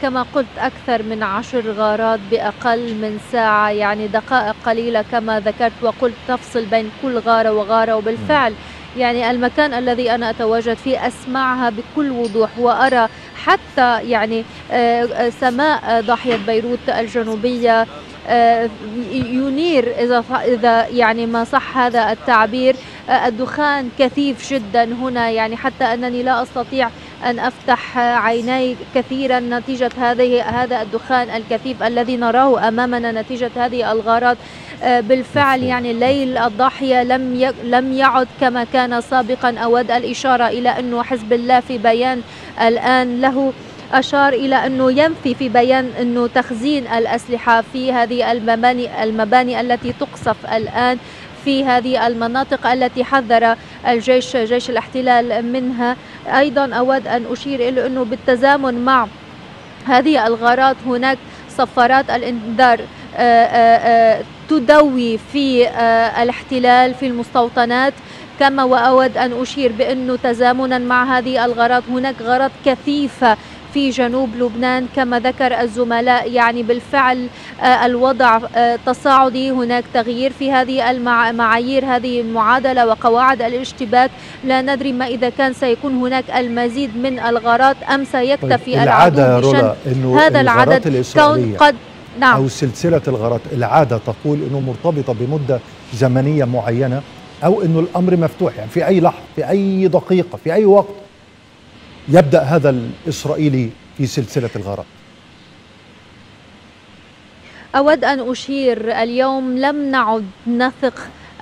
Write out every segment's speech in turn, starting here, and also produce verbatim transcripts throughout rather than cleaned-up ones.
كما قلت أكثر من عشر غارات بأقل من ساعة، يعني دقائق قليلة كما ذكرت وقلت تفصل بين كل غارة وغارة. وبالفعل يعني المكان الذي أنا أتواجد فيه أسمعها بكل وضوح، وأرى حتى يعني سماء ضاحية بيروت الجنوبية ينير إذا إذا يعني ما صح هذا التعبير. الدخان كثيف جدا هنا، يعني حتى أنني لا أستطيع أن أفتح عيني كثيرا نتيجة هذه هذا الدخان الكثيف الذي نراه أمامنا نتيجة هذه الغارات. بالفعل يعني ليل الضاحية لم لم يعد كما كان سابقا. أود الإشارة إلى أنه حزب الله في بيان الآن له أشار إلى أنه ينفي في بيان أنه تخزين الأسلحة في هذه المباني المباني التي تقصف الآن في هذه المناطق التي حذر الجيش جيش الاحتلال منها. أيضا أود أن أشير إلى أنه بالتزامن مع هذه الغارات هناك صفارات الإنذار تدوي في الاحتلال في المستوطنات. كما وأود أن أشير بأنه تزامنا مع هذه الغارات هناك غارات كثيفة في جنوب لبنان كما ذكر الزملاء. يعني بالفعل الوضع تصاعدي، هناك تغيير في هذه المعايير، هذه المعادلة وقواعد الاشتباك. لا ندري ما إذا كان سيكون هناك المزيد من الغارات أم سيكتفي طيب العدو بشن هذا العدد كون قد نعم. أو سلسلة الغارات العادة تقول أنه مرتبطة بمدة زمنية معينة، أو أنه الأمر مفتوح، يعني في أي لحظة في أي دقيقة في أي وقت يبدأ هذا الإسرائيلي في سلسلة الغارات. أود أن أشير اليوم لم نعد نثق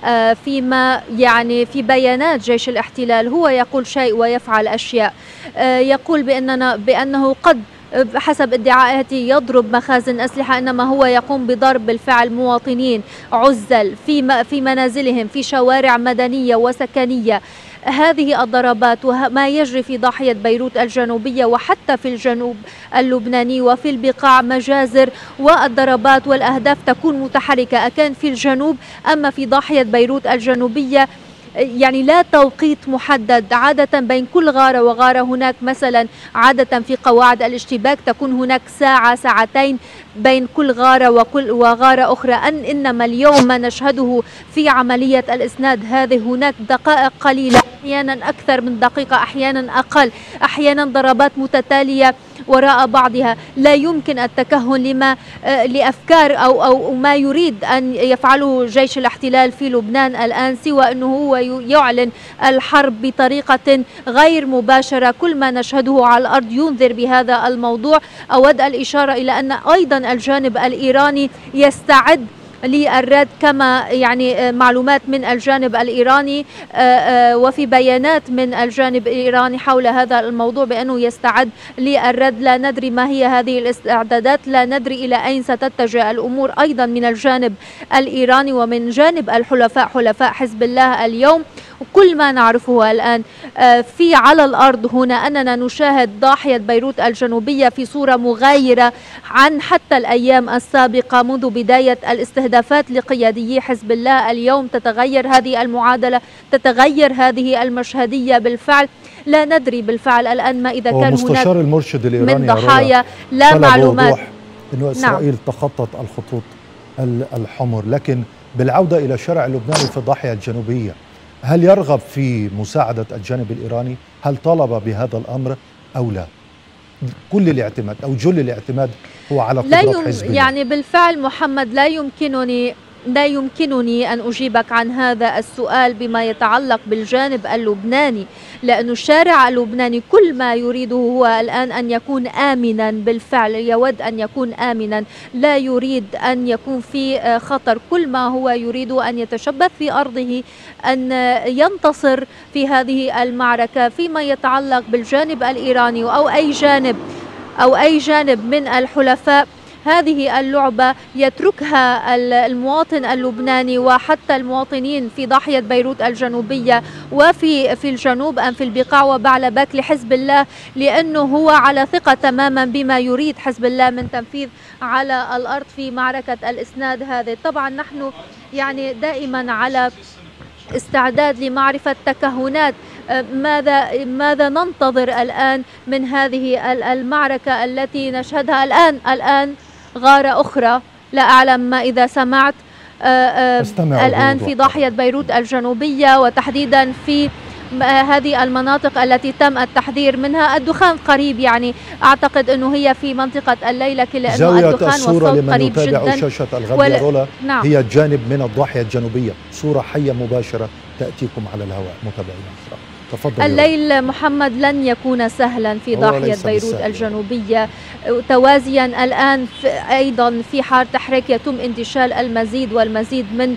فيما يعني في بيانات جيش الاحتلال. هو يقول شيء ويفعل أشياء. يقول بأننا بأنه قد حسب ادعاءاته يضرب مخازن أسلحة، إنما هو يقوم بضرب بالفعل مواطنين عزل في في منازلهم في شوارع مدنية وسكنية. هذه الضربات وما يجري في ضاحية بيروت الجنوبية وحتى في الجنوب اللبناني وفي البقاع مجازر، والضربات والأهداف تكون متحركة أكان في الجنوب. أما في ضاحية بيروت الجنوبية يعني لا توقيت محدد، عادة بين كل غارة وغارة هناك مثلا عادة في قواعد الاشتباك تكون هناك ساعة ساعتين بين كل غارة وكل وغارة أخرى. أن إنما اليوم ما نشهده في عملية الإسناد هذه هناك دقائق قليلة، أحيانا أكثر من دقيقة أحيانا أقل، أحيانا ضربات متتالية وراء بعضها. لا يمكن التكهن لما لأفكار أو أو ما يريد أن يفعله جيش الاحتلال في لبنان الآن، سوى أنه هو يعلن الحرب بطريقة غير مباشرة. كل ما نشهده على الأرض ينذر بهذا الموضوع. أود الإشارة إلى أن أيضا الجانب الإيراني يستعد للرد، كما يعني معلومات من الجانب الإيراني وفي بيانات من الجانب الإيراني حول هذا الموضوع بأنه يستعد للرد. لا ندري ما هي هذه الاستعدادات، لا ندري إلى أين ستتجه الأمور أيضا من الجانب الإيراني ومن جانب الحلفاء حلفاء حزب الله اليوم. وكل ما نعرفه الآن في على الأرض هنا أننا نشاهد ضاحية بيروت الجنوبية في صورة مغايرة عن حتى الأيام السابقة منذ بداية الاستهدافات لقياديي حزب الله. اليوم تتغير هذه المعادلة، تتغير هذه المشهدية بالفعل. لا ندري بالفعل الآن ما إذا كان هناك المرشد الإيراني من ضحايا لا معلومات. إنه إسرائيل نعم. تخطط الخطوط الحمر. لكن بالعودة إلى الشارع اللبناني في الضاحية الجنوبية، هل يرغب في مساعدة الجانب الإيراني؟ هل طلب بهذا الأمر أو لا؟ كل الاعتماد أو جل الاعتماد هو على قدرات حزب الله. يعني بالفعل محمد لا يمكنني لا يمكنني أن أجيبك عن هذا السؤال بما يتعلق بالجانب اللبناني، لأن الشارع اللبناني كل ما يريده هو الآن أن يكون آمنا. بالفعل يود أن يكون آمنا، لا يريد أن يكون في خطر. كل ما هو يريد أن يتشبث في أرضه، أن ينتصر في هذه المعركة. فيما يتعلق بالجانب الإيراني أو أي جانب أو أي جانب من الحلفاء، هذه اللعبة يتركها المواطن اللبناني وحتى المواطنين في ضاحية بيروت الجنوبية وفي في الجنوب أم في البقاع وبعلبك لحزب الله، لأنه هو على ثقة تماما بما يريد حزب الله من تنفيذ على الأرض في معركة الإسناد هذه. طبعا نحن يعني دائما على استعداد لمعرفة تكهنات ماذا ماذا ننتظر الآن من هذه المعركة التي نشهدها الآن الآن غارة أخرى، لا أعلم ما إذا سمعت الآن في ضاحية بيروت الجنوبية، وتحديدا في هذه المناطق التي تم التحذير منها. الدخان قريب، يعني أعتقد أنه هي في منطقة الليلة لأنه الدخان والصوت قريب جدا. يتابع شاشة الغد يا رولا، نعم. هي جانب من الضاحية الجنوبية، صورة حية مباشرة تأتيكم على الهواء متابعينا الكرام. تفضل. الليل محمد لن يكون سهلا في ضاحية بيروت الجنوبية، توازيا الآن في أيضا في حار تحريك يتم انتشال المزيد والمزيد من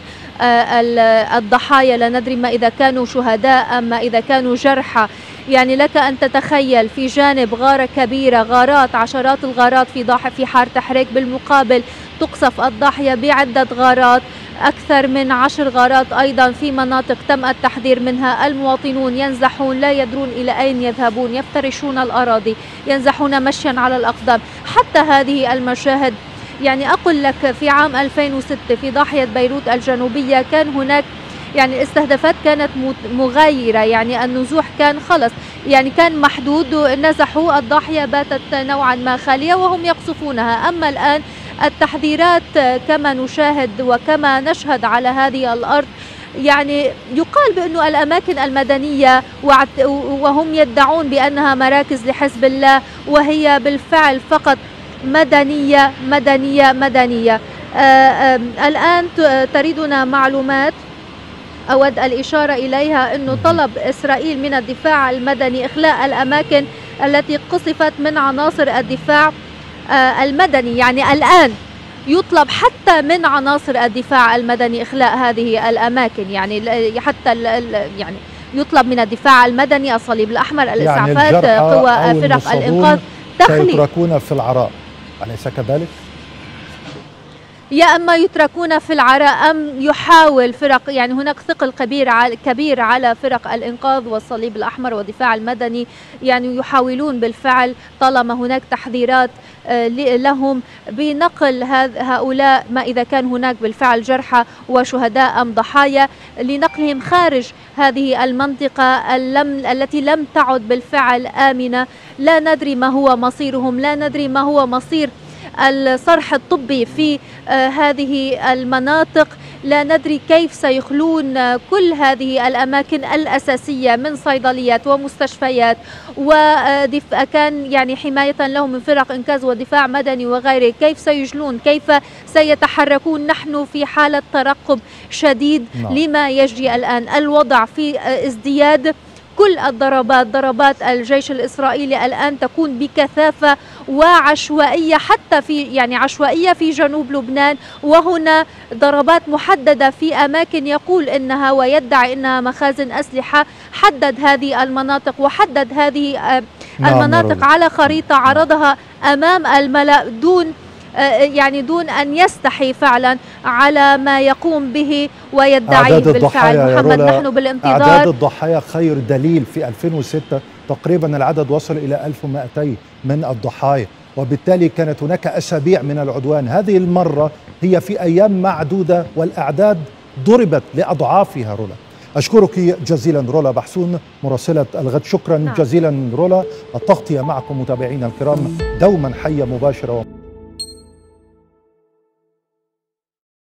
الضحايا، لا ندري ما إذا كانوا شهداء أم ما إذا كانوا جرحى. يعني لك أن تتخيل في جانب غارة كبيرة، غارات، عشرات الغارات في ضاحية في حار تحريك، بالمقابل تقصف الضاحية بعدة غارات، أكثر من عشر غارات أيضا في مناطق تم التحذير منها. المواطنون ينزحون، لا يدرون إلى أين يذهبون، يفترشون الأراضي، ينزحون مشيا على الأقدام. حتى هذه المشاهد، يعني أقول لك في عام ألفين وستة في ضاحية بيروت الجنوبية كان هناك يعني الاستهدافات كانت مغايرة، يعني النزوح كان خلص، يعني كان محدود، نزحوا الضاحية باتت نوعا ما خالية وهم يقصفونها. أما الآن التحذيرات كما نشاهد وكما نشهد على هذه الأرض، يعني يقال بأنه الأماكن المدنية وهم يدعون بأنها مراكز لحزب الله، وهي بالفعل فقط مدنية مدنية مدنية. آآ آآ الآن تريدنا معلومات أود الإشارة إليها، أنه طلب إسرائيل من الدفاع المدني إخلاء الأماكن التي قصفت من عناصر الدفاع المدني. يعني الآن يطلب حتى من عناصر الدفاع المدني إخلاء هذه الأماكن، يعني حتى يعني يطلب من الدفاع المدني، الصليب الأحمر، الإسعافات، يعني قوى فرق الإنقاذ تخلي سيتركون في العراء، أليس كذلك؟ يا أما يتركون في العراء أم يحاول فرق، يعني هناك ثقل كبير على كبير على فرق الإنقاذ والصليب الأحمر والدفاع المدني، يعني يحاولون بالفعل طالما هناك تحذيرات لهم بنقل هؤلاء ما إذا كان هناك بالفعل جرحى وشهداء أم ضحايا، لنقلهم خارج هذه المنطقة التي لم تعد بالفعل آمنة. لا ندري ما هو مصيرهم، لا ندري ما هو مصير الصرح الطبي في هذه المناطق، لا ندري كيف سيخلون كل هذه الأماكن الأساسية من صيدليات ومستشفيات، وكان يعني حماية لهم من فرق إنقاذ ودفاع مدني وغيره. كيف سيجلون، كيف سيتحركون؟ نحن في حالة ترقب شديد لما يجري الآن. الوضع في ازدياد، كل الضربات، ضربات الجيش الإسرائيلي الآن تكون بكثافة وعشوائية، حتى في يعني عشوائية في جنوب لبنان، وهنا ضربات محددة في أماكن يقول إنها ويدعي إنها مخازن أسلحة. حدد هذه المناطق وحدد هذه المناطق على خريطة عرضها أمام الملأ دون يعني دون أن يستحي فعلا على ما يقوم به ويدعيه بالفعل. محمد، نحن بالانتظار. أعداد الضحايا خير دليل. في ألفين وستة تقريبا العدد وصل إلى ألف ومئتين من الضحايا، وبالتالي كانت هناك أسابيع من العدوان. هذه المرة هي في أيام معدودة والأعداد ضربت لأضعافها. رولا، أشكرك جزيلا رولا بحسون مراسلة الغد. شكرا نعم. جزيلا رولا. التغطية معكم متابعينا الكرام، دوما حية مباشرة.